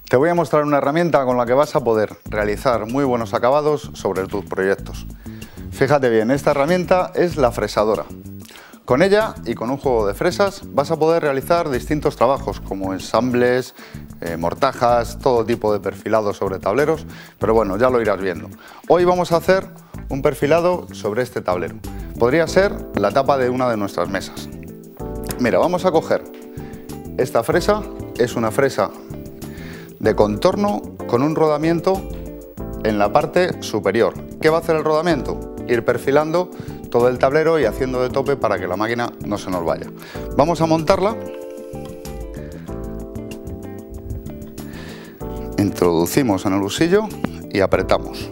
Te voy a mostrar una herramienta con la que vas a poder realizar muy buenos acabados sobre tus proyectos. Fíjate bien, esta herramienta es la fresadora. Con ella y con un juego de fresas vas a poder realizar distintos trabajos como ensambles, mortajas, todo tipo de perfilado sobre tableros, pero bueno, ya lo irás viendo. Hoy vamos a hacer un perfilado sobre este tablero. Podría ser la tapa de una de nuestras mesas. Mira, vamos a coger esta fresa, es una fresa de contorno con un rodamiento en la parte superior. ¿Qué va a hacer el rodamiento? Ir perfilando todo el tablero y haciendo de tope para que la máquina no se nos vaya. Vamos a montarla. Introducimos en el husillo y apretamos.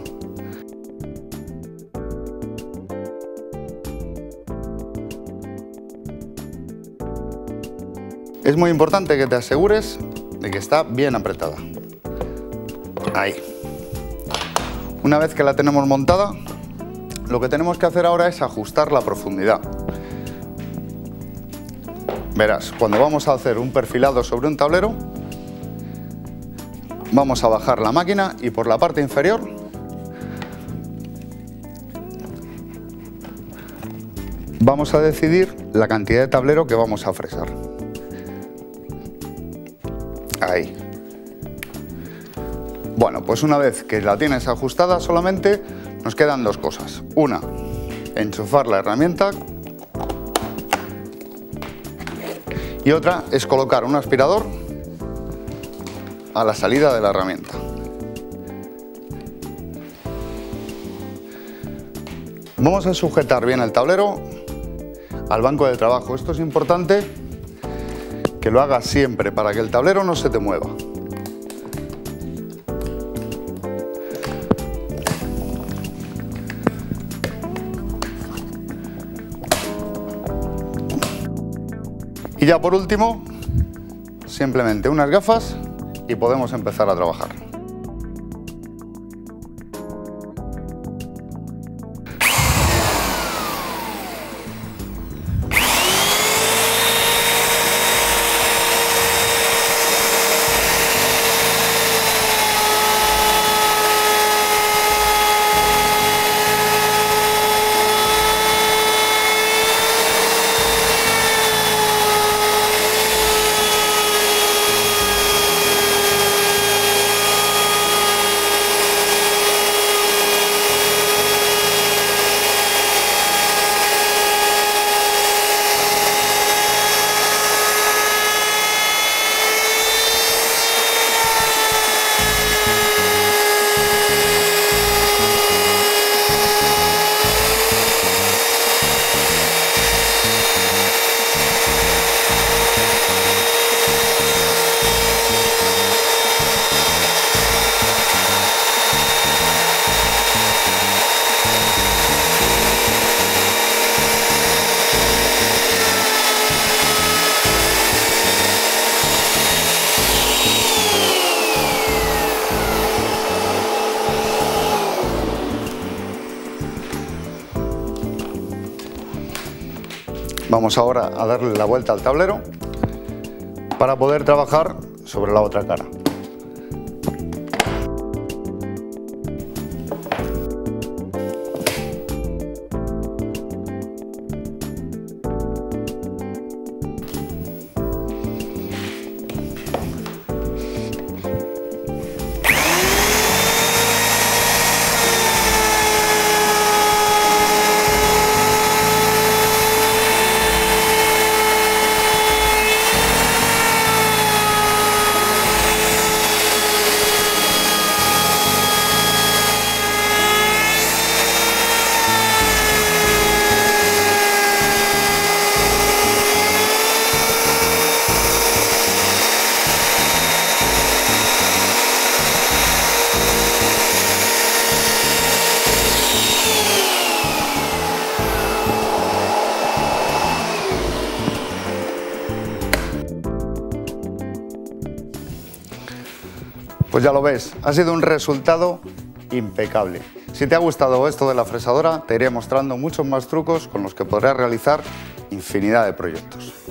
Es muy importante que te asegures de que está bien apretada. Ahí. Una vez que la tenemos montada, lo que tenemos que hacer ahora es ajustar la profundidad. Verás, cuando vamos a hacer un perfilado sobre un tablero, vamos a bajar la máquina y por la parte inferior vamos a decidir la cantidad de tablero que vamos a fresar. Ahí. Bueno, pues una vez que la tienes ajustada, solamente nos quedan dos cosas. Una, enchufar la herramienta, y otra es colocar un aspirador a la salida de la herramienta. Vamos a sujetar bien el tablero al banco de trabajo. Esto es importante que lo hagas siempre para que el tablero no se te mueva. Y ya por último, simplemente unas gafas y podemos empezar a trabajar. Vamos ahora a darle la vuelta al tablero para poder trabajar sobre la otra cara. Pues ya lo ves, ha sido un resultado impecable. Si te ha gustado esto de la fresadora, te iré mostrando muchos más trucos con los que podrás realizar infinidad de proyectos.